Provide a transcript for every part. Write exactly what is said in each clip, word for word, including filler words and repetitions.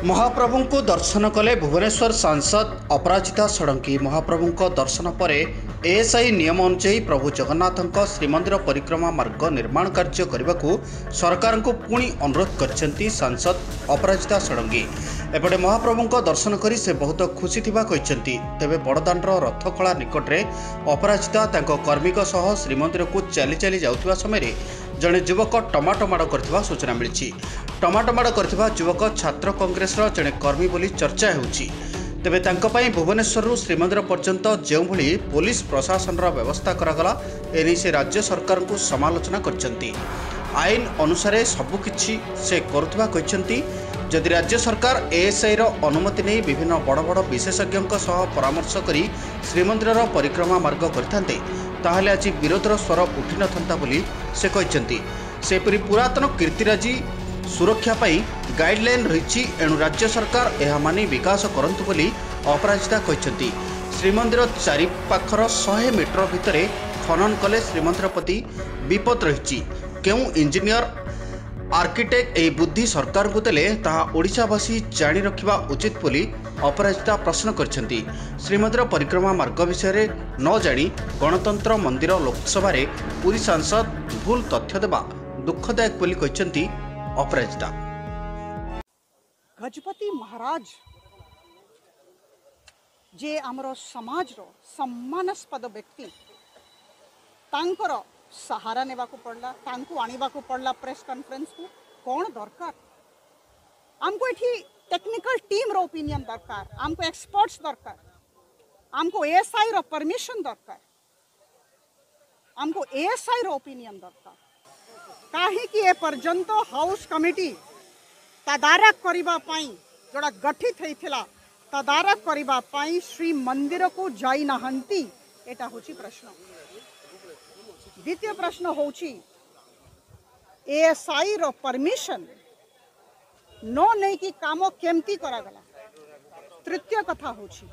महाप्रभु को दर्शन कले भुवनेश्वर सांसद अपराजिता षडंगी। महाप्रभु को दर्शन पर एएसआई नियम अनुଯାयी प्रभु जगन्नाथ श्रीमंदिर परिक्रमा मार्ग निर्माण कार्य करने को सरकार को पुणी अनुरोध कर सांसद अपराजिता षडंगी। एपटे महाप्रभु को दर्शन कर से बहुत खुशी थिबा कहते। तेबे बड़दाण्डर रथखला निकट में अपराजिता कर्मी सह श्रीमंदिर को चली चली जाउथिबा समय जड़े युवक टमाटो माड़ कर सूचना मिली। टमाटो माड़ कर युवक छात्र कांग्रेस जड़े कर्मी बोली चर्चा होउछि। तेबे तांको पई भुवनेश्वर श्रीमंदिर पर्यंत जो भली पुलिस प्रशासन व्यवस्था करागला एने से राज्य सरकार को समालोचना करछंती। आईन अनुसार सबकिछि से करुवा कहते। जदि राज्य सरकार एएसआई रो अनुमति नहीं विभिन्न बड़ बड़ विशेषज्ञों सह परामर्श करी श्रीमंदिर परिक्रमा मार्ग करते ताहले आज विरोधर स्वर उठी न था बोली से कहते। सेपरी पुरातन कीर्तिराजी सुरक्षा पाई गाइडलाइन रही एणु राज्य सरकार यह मानी विकास करंतु बोली अपराजिता कहते। श्रीमंदिर चारि पाखर सौ मीटर भितर खनन कले श्रीमंदिर प्रति विपद रही। क्यों इंजीनियर आर्किटेक्ट ए बुद्धि सरकार को देले ताहा ओडिशावासी जानी रखिबा उचित बोली अपराजिता प्रश्न करछंती। श्रीमंदिर परिक्रमा मार्ग विषय न जानी गणतंत्र मंदिर लोकसभा रे पुरी सांसद भूल तथ्य देबा दुखदायक बोली कहछंती अपराजिता। गजपति महाराज जे आमर समाज रो सम्मानास्पद व्यक्ति तांकर सहारा नेबा को पड़ला तांको आनिबा को पड़ला प्रेस कॉन्फ्रेंस को कौन दरकार। हमको एठी टेक्निकल टीम रो ओपिनियन दरकार, हमको एक्सपर्ट्स दरकार, हमको एएसआई रो परमिशन दरकार, हमको एएसआई रो ओपिनियन दरकार। काहे कि ए पर्यंत हाउस कमिटी तदारक करिबा पई जोड़ा गठित हेथिला तदारक करिबा पई श्री मंदिर को जाई नाहंती एटा होची प्रश्न। द्वितीय प्रश्न होची एएसआई रो परमिशन नो नहीं कि काम केमती करा गला। तृतीय कथा होची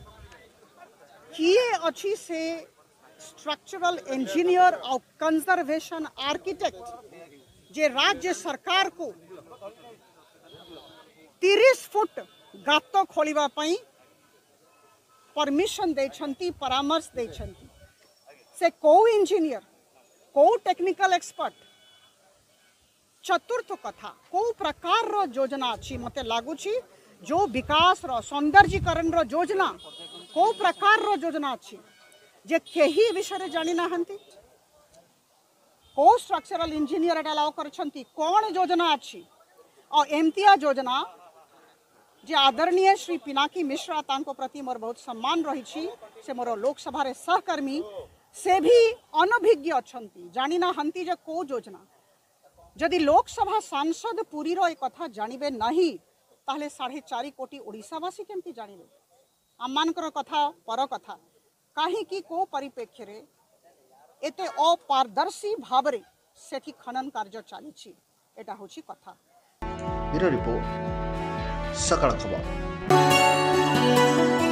किए अच्छी से स्ट्रक्चरल इंजीनियर और कंजर्वेशन आर्किटेक्ट जे राज्य सरकार को तीस फुट गात खोलिबा पई परमिशन देछंती, परामर्श देछंती। से को इंजीनियर को टेक्निकल एक्सपर्ट। चतुर्थ कथा को प्रकार रो योजना अच्छी मते लागुची जो विकास रो सौंदर्यीकरण रो योजना को प्रकार रो योजना अच्छी जे केही विषय जानी नाहंती। को स्ट्रक्चरल इंजीनियर एटा लाओ करछंती कोन योजना अच्छी और एमतिया योजना जे आदरणीय श्री पिनाकी मिश्रा तांको प्रति मोर बहुत सम्मान रही छी। से मोर लोकसभा रे सहकर्मी से भी अनभिज्ञ अच्छंती जानी नाहंती जे को योजना। जदि लोकसभा सांसद पुरी रो एक कथा जानिबे नहीं ताहले साढ़े चारि कोटी ओडिशावासी केमती जानिबे। आमानकर कथा पर कथा काहे कि को परिप्रेक्ष्य रे एते अपारदर्शी भावरे सेठी खनन कार्य चली एटा होची कथा। ब्यूरो रिपोर्ट सकाळ खबर।